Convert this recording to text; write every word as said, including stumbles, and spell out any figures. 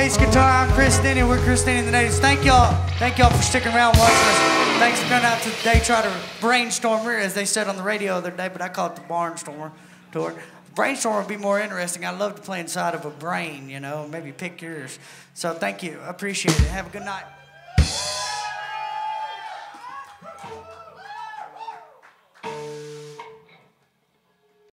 bass guitar. I'm Chris Denny. We're Chris Denny and the Natives. Thank y'all. Thank y'all for sticking around watching us. Thanks for coming out to the Day Trotter Brainstormer, as they said on the radio the other day, but I call it the Barnstormer tour. Brainstormer would be more interesting. I love to play inside of a brain, you know, maybe pick yours. So thank you. I appreciate it. Have a good night.